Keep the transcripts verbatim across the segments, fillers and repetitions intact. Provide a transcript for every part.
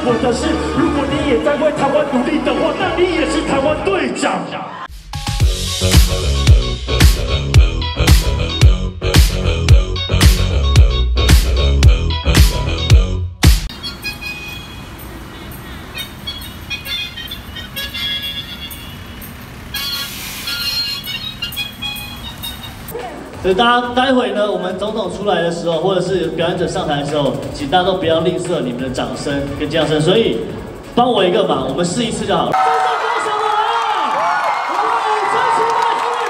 我的事。如果你也在为台湾努力的话，那你也是台湾队长。 所以大家待会呢，我们总统出来的时候，或者是表演者上台的时候，请大家都不要吝啬你们的掌声跟尖叫声。所以帮我一个忙，我们试一次就好了。这首歌什么啊？我们陈其迈副院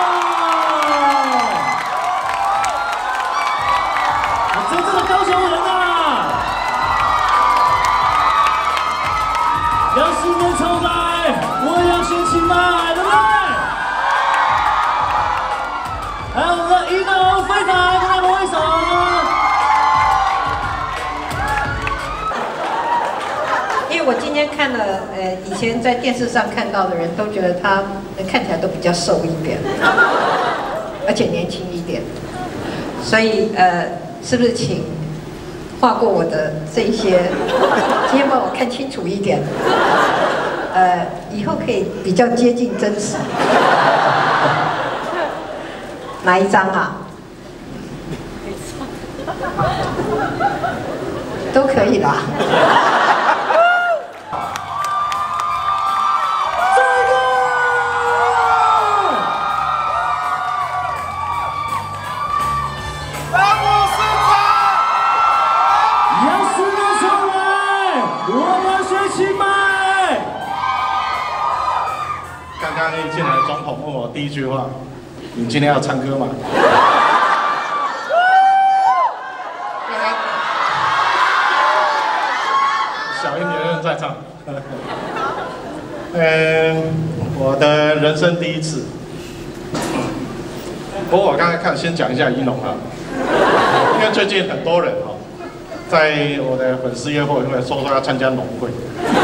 长，真正的高雄人啊！要十年超载，我要选其迈，对不对？ 还有我们的一诺非凡，跟他们挥手。 因为我今天看了，呃，以前在电视上看到的人都觉得他看起来都比较瘦一点，而且年轻一点，所以呃，是不是请画过我的这一些，今天帮我看清楚一点，呃，以后可以比较接近真实。 哪一张啊？都可以啦。 这个， 让我生产， 要十年超来，我要学其迈。 刚刚一进来，总统问我第一句话。 你今天要唱歌吗？小英别人在唱。嗯，我的人生第一次。不过我刚才看，先讲一下一农啊，因为最近很多人哈，在我的粉丝约会会说说要参加农会。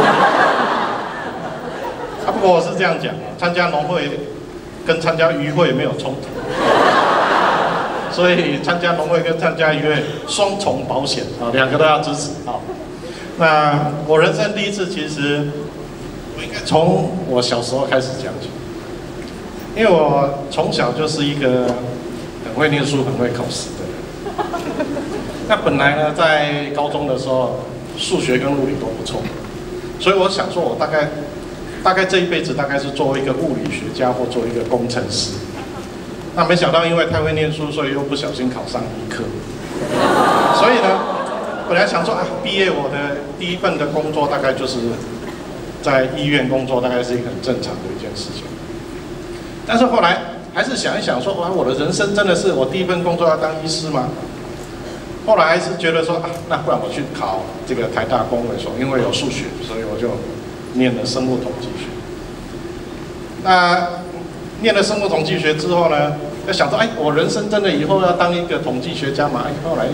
啊，不过我是这样讲，参加农会。 跟参加渔会没有冲突，所以参加农会跟参加渔会双重保险啊，两个都要支持啊。那我人生第一次，其实我应该从我小时候开始讲起，因为我从小就是一个很会念书、很会考试的人。那本来呢，在高中的时候，数学跟物理都不错，所以我想说，我大概。 大概这一辈子大概是作为一个物理学家或做一个工程师，那没想到因为太会念书，所以又不小心考上医科，所以呢，本来想说啊，毕业我的第一份的工作大概就是在医院工作，大概是一个很正常的一件事情。但是后来还是想一想说，哇，我的人生真的是我第一份工作要当医师吗？后来还是觉得说啊，那不然我去考这个台大公卫所，因为有数学，所以我就。 念了生物统计学，那念了生物统计学之后呢，就想说，哎，我人生真的以后要当一个统计学家嘛？哎，后来又，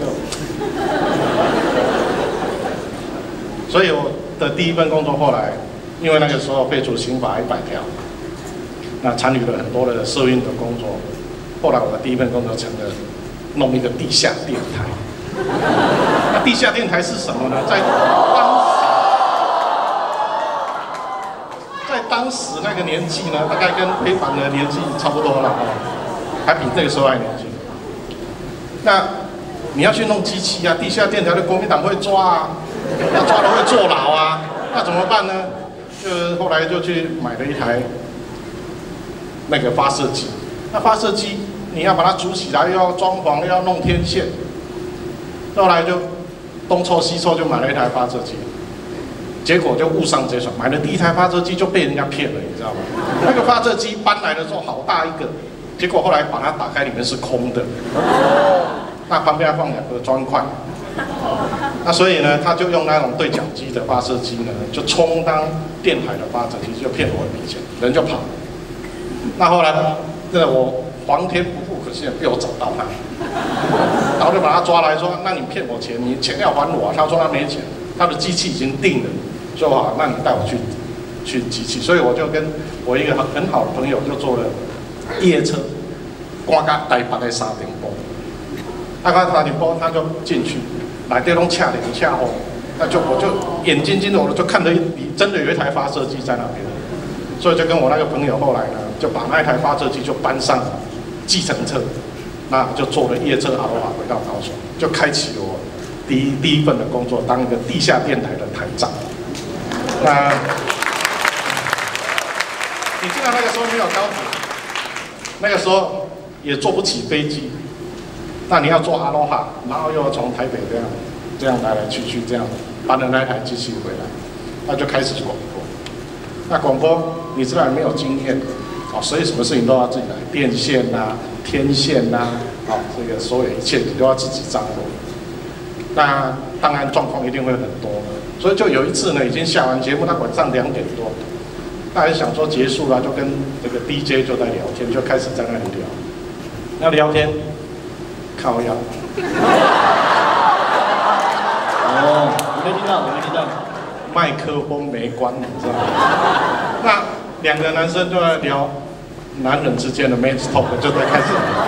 所以我的第一份工作后来，因为那个时候废除刑法一百条，那参与了很多的社运的工作，后来我的第一份工作成了弄一个地下电台。那地下电台是什么呢？在当时。 在当时那个年纪呢，大概跟非凡的年纪差不多了啊，还比那个时候还年轻。那你要去弄机器啊，地下电台的国民党会抓啊，那抓了会坐牢啊，那怎么办呢？就是后来就去买了一台那个发射机。那发射机你要把它组起来，又要装潢，又要弄天线，后来就东凑西凑就买了一台发射机。 结果就误上贼船，买了第一台发射机就被人家骗了，你知道吗？那个发射机搬来的时候好大一个，结果后来把它打开，里面是空的。那旁边还放两个砖块。那所以呢，他就用那种对讲机的发射机呢，就充当电台的发射机，就骗我一笔钱，人就跑。那后来呢，这我皇天不负可信，被我找到他，然后就把他抓来说：“那你骗我钱，你钱要还我啊。”他说他没钱，他的机器已经定了。 说好，那你带我去去机器，所以我就跟我一个很很好的朋友就坐了夜车，赶到台北的三点半，大概三点半他就进去，内底拢恰凉恰风， 那就我就眼睛睛的，我就看着真的有一台发射机在那边，所以就跟我那个朋友后来呢，就把那一台发射机就搬上计程车，那就坐了夜车阿罗哈回到高雄，就开启了我第一第一份的工作，当一个地下电台的台长。那你知道那个时候没有高铁，那个时候也坐不起飞机，那你要坐阿罗哈，然后又要从台北这样这样来来去去，这样搬了那台机器回来，那就开始广播。那广播你知道没有经验，哦，所以什么事情都要自己来，电线呐、啊、天线呐、啊，哦，这个所有一切你都要自己掌握。那当然状况一定会很多，所以就有一次呢，已经下完节目，那晚上两点多，大家想说结束了，就跟这个 D J 就在聊天，就开始在那里聊。那聊天，靠腰。 哦，我没听到，我没听到。 麦克风没关，你知道吗？那两个男生就在聊男人之间的 men's talk， 就在开始。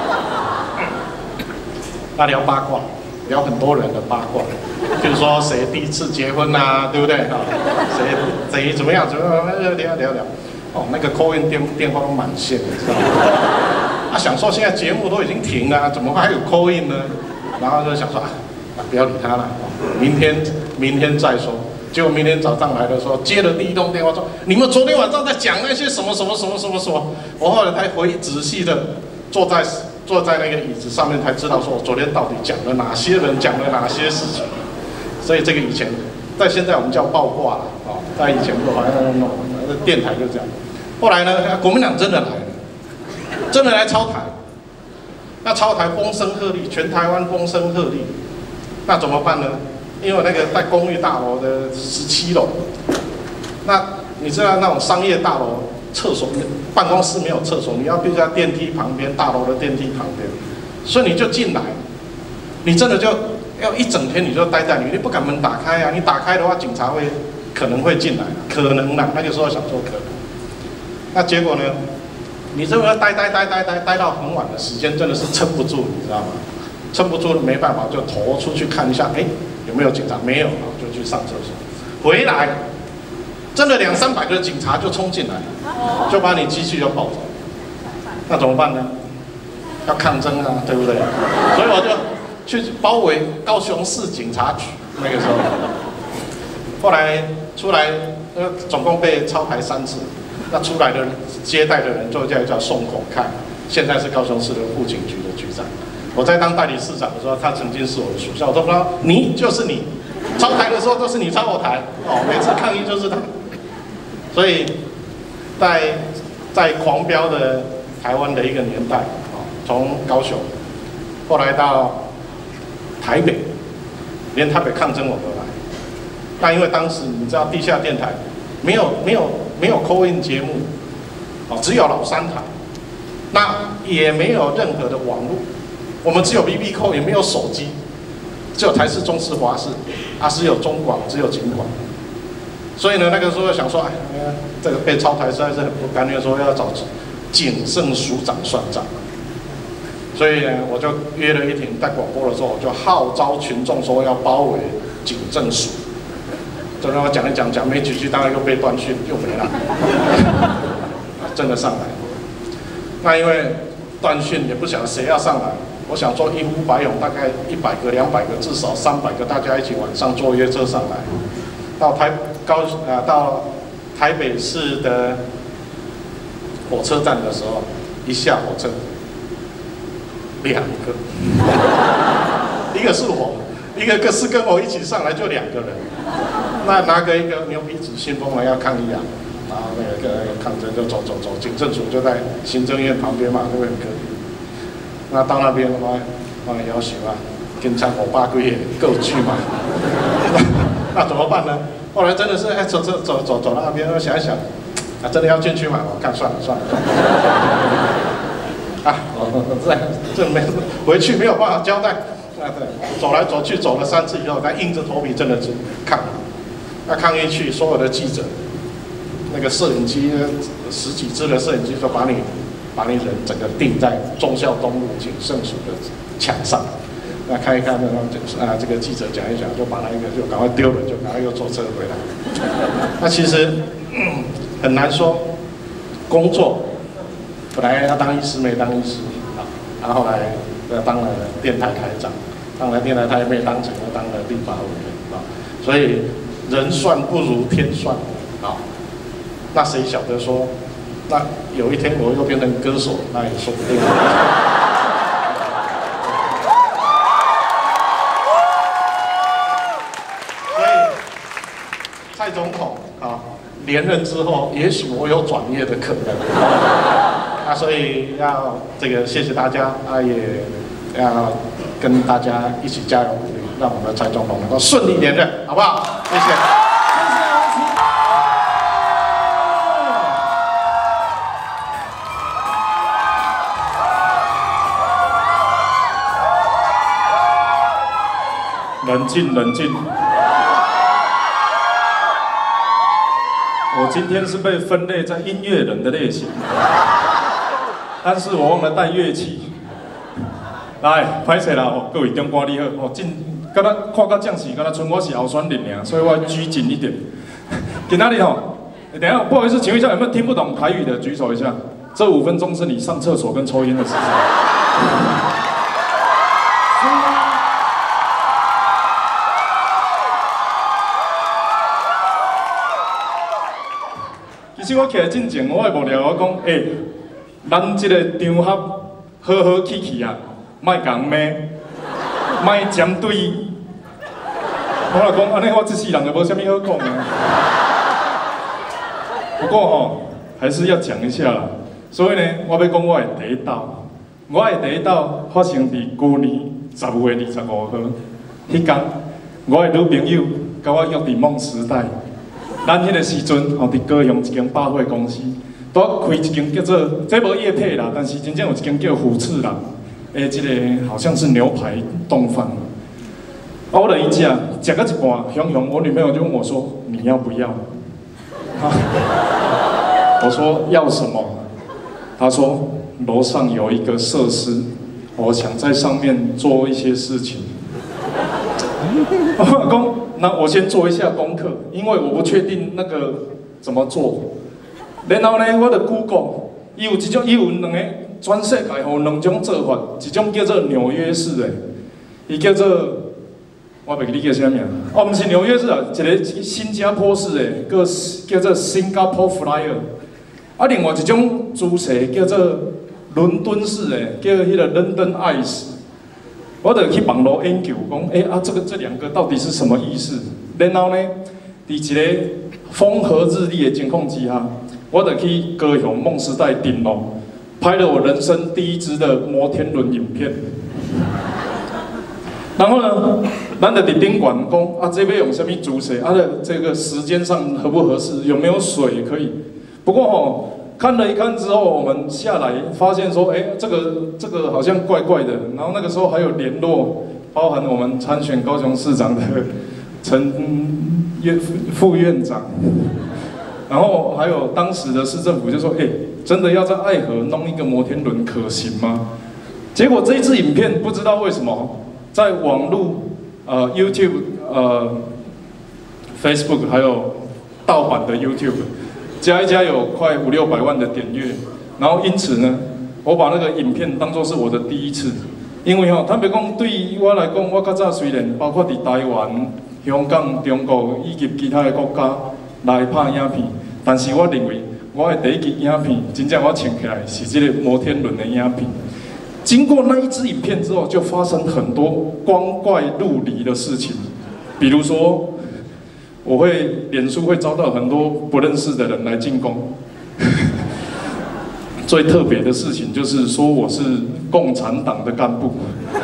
那聊八卦，聊很多人的八卦，比如说谁第一次结婚啊，对不对？啊，谁谁怎么样怎么样，聊聊聊。哦，那个 call in 电电话都满线，你知道吗？啊，想说现在节目都已经停了，怎么还有 call in 呢？然后就想说啊，不要理他了，明天明天再说。结果明天早上来的时候，接了第一通电话说：“你们昨天晚上在讲那些什么什么什么什么什么。”我后来才回仔细的坐在坐在那个椅子上面，才知道说我昨天到底讲了哪些人，讲了哪些事情。所以这个以前，在现在我们叫爆卦了啊，在以前不好像那电台就这样。后来呢，国民党真的来了，真的来抄台。那抄台风声鹤唳，全台湾风声鹤唳。那怎么办呢？因为那个在公寓大楼的十七楼，那你知道那种商业大楼厕所办公室没有厕所，你要必须在电梯旁边，大楼的电梯旁边，所以你就进来，你真的就要一整天你就待在里面，你不敢门打开啊，你打开的话警察会可能会进来，可能啦，那个时候想说可能，那结果呢，你这个待待待待待待到很晚的时间，真的是撑不住，你知道吗？撑不住没办法，就投出去看一下，哎。有没有警察？没有，就去上厕所。回来，真的两三百个警察就冲进来，就把你机器就抱走。那怎么办呢？要抗争啊，对不对？所以我就去包围高雄市警察局。那个时候，后来出来，呃，总共被抄牌三次。那出来的接待的人就叫叫宋孔凯，现在是高雄市的户警局的局长。我在当代理市长的时候，他曾经是我的属下，我都说你就是你，抄台的时候都是你抄我台，哦，每次抗议就是他。所以在在狂飙的台湾的一个年代，哦，从高雄，后来到台北，连台北抗争我都来。那因为当时你知道地下电台没有没有没有 call in 节目，哦，只有老三台，那也没有任何的网络。我们只有 B B call， 也没有手机，只有台视、中视、华视，啊，只有中广，只有警广。所以呢，那个时候想说，哎，这个被抄台实在是很不甘愿，说要找警政署长算账。所以呢，我就约了一庭，在广播的时候，我就号召群众说要包围警政署。就让我讲一讲，讲没几句，当然又被断讯，又没了。真的上来，那因为断讯也不晓得谁要上来。我想说一呼百涌，大概一百个、两百个，至少三百个，大家一起晚上坐夜车上来，到台高啊、呃、到台北市的火车站的时候，一下火车，两个，一个是我，一个是跟我一起上来，就两个人，那拿个一个牛皮纸信封来要抗议啊，然后那个那个抗争就走走走，警政署就在行政院旁边嘛，对不对？很可怜。那到那边的话，我要求啊，警察五百几个够去嘛？那怎么办呢？后来真的是哎，走走走走走到那边，我想一想，啊，真的要进去嘛？我看算了算了，算了啊，这这没回去没有办法交代。啊，对，走来走去走了三次以后，他硬着头皮真的是抗。那抗议去，所有的记者，那个摄影机十几只的摄影机就把你。把你人整个钉在忠孝东路警政署的墙上， 那看一看，然后就啊这个记者讲一讲，就把那一个就赶快丢了，就赶快又坐车回来。那其实、嗯、很难说，工作本来要当医师没当医师啊，然后后来呃当了电台台长，当了电台台没当成，又当了立法委员啊，所以人算不如天算啊。那谁晓得说，那有一天我又变成歌手，那也说不定。蔡总统啊，连任之后，也许我有转业的可能。那所以要这个谢谢大家，啊也要跟大家一起加油鼓励，让我们的蔡总统能够顺利连任，好不好？谢谢。 冷静，冷静。我今天是被分类在音乐人的类型，但是我忘了带乐器。来，歹势啦吼，各位长官你好，哦，真，敢若看到将士，敢若剩我是候选人尔，所以我拘谨一点。今仔日吼，等一下不好意思，请问一下有没有听不懂台语的举手一下？这五分钟是你上厕所跟抽烟的时间。其实我起来进前，我的幕僚我讲，诶、欸，咱这个场合好好气气啊，莫讲骂，莫针对。我来讲，安尼我一世人就无啥物好讲啊。不过吼，还是要讲一下啦。所以呢，我要讲我的第一道，我的第一道发生伫去年十月二十五號，迄天，我的女朋友甲我约伫梦时代。咱迄个时阵，吼伫高雄一间百货公司，拄开一间叫做，这无业配啦，但是真正有一间叫虎次郎，诶，即、這个好像是牛排冻饭。啊，我来一食，食到一半，熊熊，我女朋友就问我说：“你要不要？”啊，我说要什么？她说楼上有一个设施，我想在上面做一些事情。我讲，那我先做一下功课，因为我不确定那个怎么做。然后呢，我就 Google， 伊有一种，伊有两个全世界有两种做法，一种叫做纽约式的，伊叫做我袂记你叫啥名，哦，不是纽约式啊，一个新加坡式的，个叫做 Singapore Flyer。啊，另外一种姿势叫做伦敦式的，叫迄个 London Eyes。我就去网络研究，讲，哎、欸、啊，这个这两个到底是什么意思？然后呢，伫一个风和日丽的情况之下，我就去高雄梦时代顶楼，拍了我人生第一支的摩天轮影片。然后呢，咱就伫宾馆讲，啊，这边用什么姿势？啊的这个时间上合不合适？有没有水可以？不过吼。看了一看之后，我们下来发现说，哎、欸，这个这个好像怪怪的。然后那个时候还有联络，包含我们参选高雄市长的陈院副院长，然后还有当时的市政府就说，哎、欸，真的要在爱河弄一个摩天轮可行吗？结果这一支影片不知道为什么在网络、呃 YouTube、呃 Facebook 还有盗版的 YouTube。加一加有快五六百万的点阅，然后因此呢，我把那个影片当作是我的第一次，因为吼、喔，坦白讲，对于我来讲，我较早虽然包括伫台湾、香港、中国以及其他的国家来拍影片，但是我认为我的第一支影片，真正我穿起来是这个摩天轮的影片。经过那一支影片之后，就发生很多光怪陆离的事情，比如说。我会脸书会遭到很多不认识的人来进攻。最特别的事情就是说我是共产党的干部，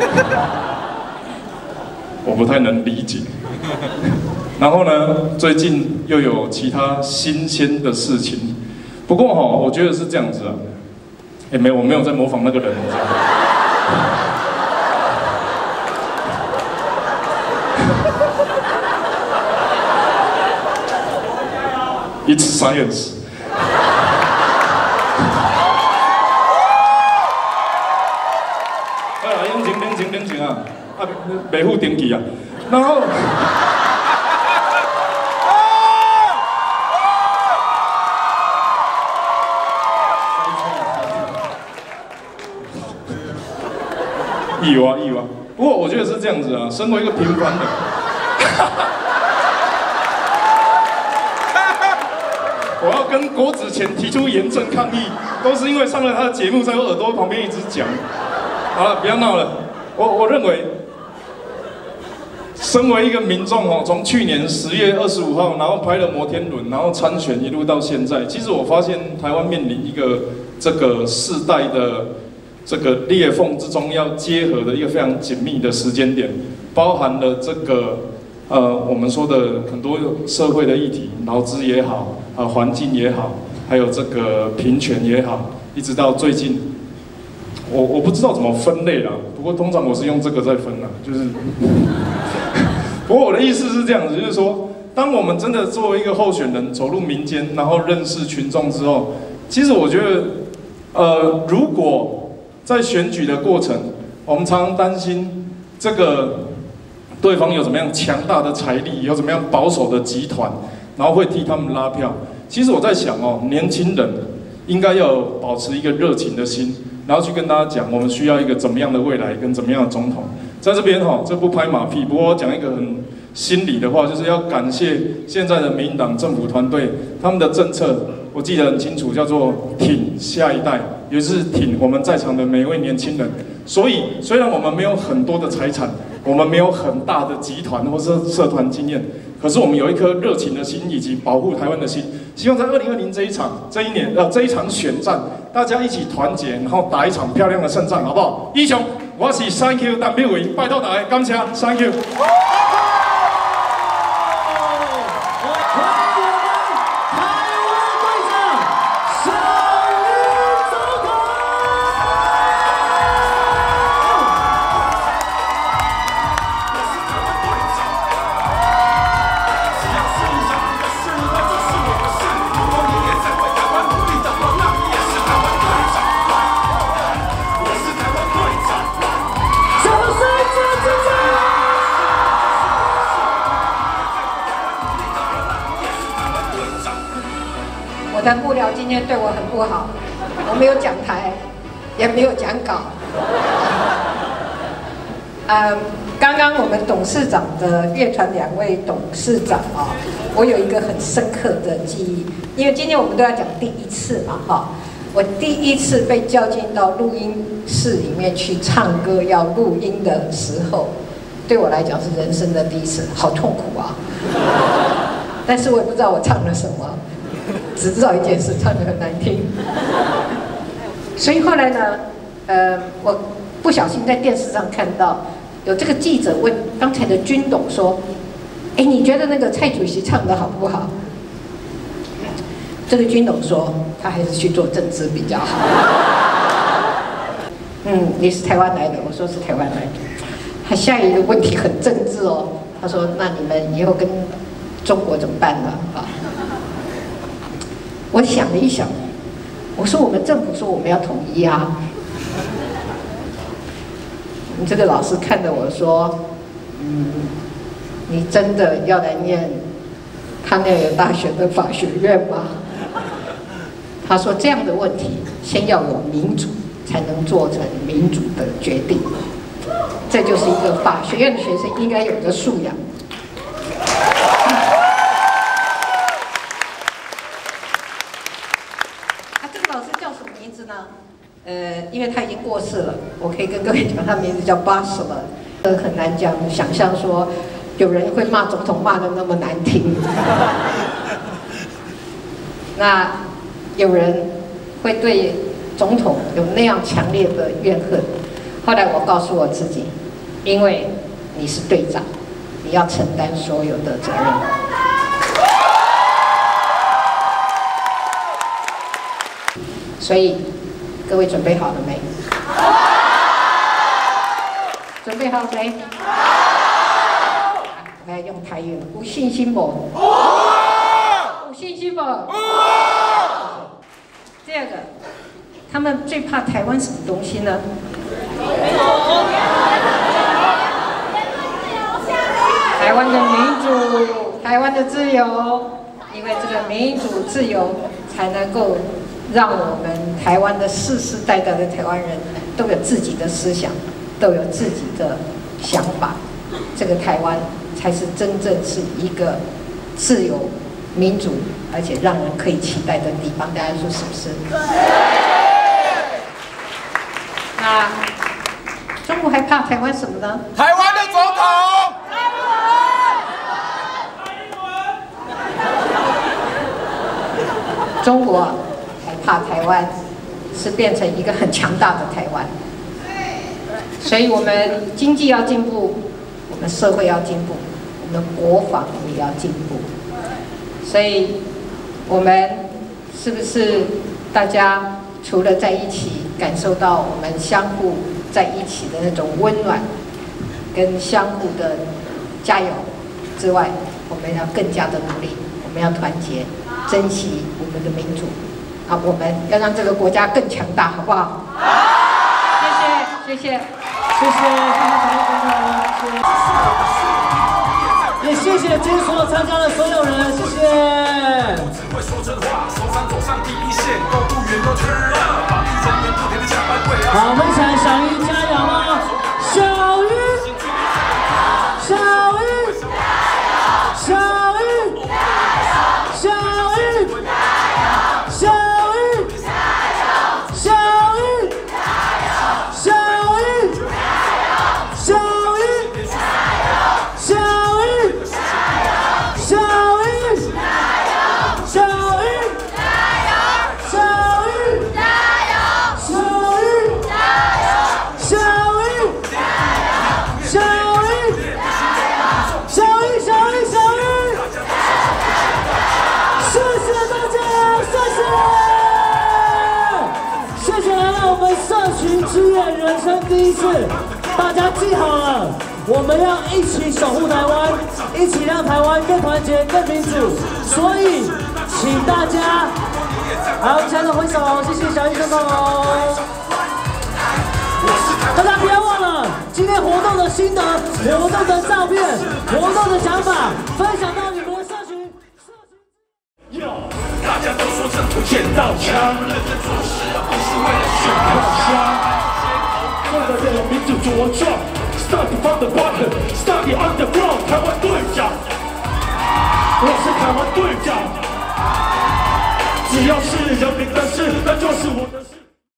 我不太能理解。然后呢，最近又有其他新鲜的事情。不过哈，我觉得是这样子啊。哎、欸，没有，我没有在模仿那个人。It's science。哎呀，冷静冷静冷静啊！啊， 啊，北户登记啊，然后。有啊有啊，不过我觉得是这样子啊，身为一个平凡人，我要跟郭子乾提出严正抗议，都是因为上了他的节目，在我耳朵旁边一直讲。好了，不要闹了。我我认为，身为一个民众哦，从去年十月二十五号，然后拍了摩天轮，然后参选一路到现在，其实我发现台湾面临一个这个世代的。这个裂缝之中要结合的一个非常紧密的时间点，包含了这个呃我们说的很多社会的议题，劳资也好，呃环境也好，还有这个平权也好，一直到最近，我我不知道怎么分类啦，不过通常我是用这个在分啦，就是，不过我的意思是这样子，就是说，当我们真的作为一个候选人走入民间，然后认识群众之后，其实我觉得，呃如果在选举的过程，我们常常担心这个对方有怎么样强大的财力，有怎么样保守的集团，然后会替他们拉票。其实我在想哦，年轻人应该要保持一个热情的心，然后去跟大家讲，我们需要一个怎么样的未来，跟怎么样的总统。在这边哈，这不拍马屁，不过我讲一个很心里的话，就是要感谢现在的民进党政府团队，他们的政策我记得很清楚，叫做挺下一代。也是挺我们在场的每一位年轻人，所以虽然我们没有很多的财产，我们没有很大的集团或是社团经验，可是我们有一颗热情的心以及保护台湾的心。希望在二零二零这一场这一年呃这一场选战，大家一起团结，然后打一场漂亮的胜仗，好不好？英雄，我是 Thank you 邓炳伟，拜托大家感谢 ，Thank you。 我的幕僚今天对我很不好，我没有讲台，也没有讲稿。呃，刚刚我们董事长的乐团两位董事长啊、哦，我有一个很深刻的记忆，因为今天我们都要讲第一次嘛，哈、哦，我第一次被叫进到录音室里面去唱歌要录音的时候，对我来讲是人生的第一次，好痛苦啊！但是我也不知道我唱了什么。只知道一件事，唱得很难听。所以后来呢，呃，我不小心在电视上看到有这个记者问刚才的军董说：“哎，你觉得那个蔡主席唱得好不好？”这个军董说：“他还是去做政治比较好。”嗯，你是台湾来的？我说是台湾来的。他下一个问题很政治哦，他说：“那你们以后跟中国怎么办呢？”啊。我想了一想，我说我们政府说我们要统一啊。我们这个老师看着我说：“嗯，你真的要来念康奈尔大学的法学院吗？”他说：“这样的问题，先要有民主，才能做成民主的决定。这就是一个法学院的学生应该有的素养。”呃，因为他已经过世了，我可以跟各位讲，他名字叫巴什了。呃，很难讲，想象说有人会骂总统骂得那么难听，那有人会对总统有那样强烈的怨恨。后来我告诉我自己，因为你是队长，你要承担所有的责任。所以。各位准备好了没？准备好没？我要用台语了，有信心不？有信心不？第二个，他们最怕台湾什么东西呢？ 的自由，因为这个民主自由才能够让我们台湾的世世代代的台湾人都有自己的思想，都有自己的想法。这个台湾才是真正是一个自由、民主，而且让人可以期待的地方。大家说是不是？对。那中国还怕台湾什么呢？ 台湾的总统。 中国还怕台湾是变成一个很强大的台湾，所以我们经济要进步，我们社会要进步，我们国防也要进步。所以，我们是不是大家除了在一起感受到我们相互在一起的那种温暖，跟相互的加油之外，我们要更加的努力，我们要团结，珍惜我们的民主，啊，我们要让这个国家更强大，好不好？好，谢谢，谢谢， 谢谢，谢谢台湾总统，也谢谢今天所有参加的所有人，谢谢。好，我们一起来小鱼加油吗？小鱼，小鱼，小鱼，小鱼，小鱼，小鱼，小鱼，小鱼，小鱼，小鱼，小鱼。社群之愿人生第一次，大家记好了，我们要一起守护台湾，一起让台湾更团结、更民主。所以，请大家，好，牵手挥手，谢谢小英总统哦。大家不要忘了，今天活动的心得、活动的照片、活动的想法，分享到你们的社群。 大家都说政府捡到枪，认真做事不是为了选票箱。为了让民主茁壮 ，Start from the bottom, start on the front。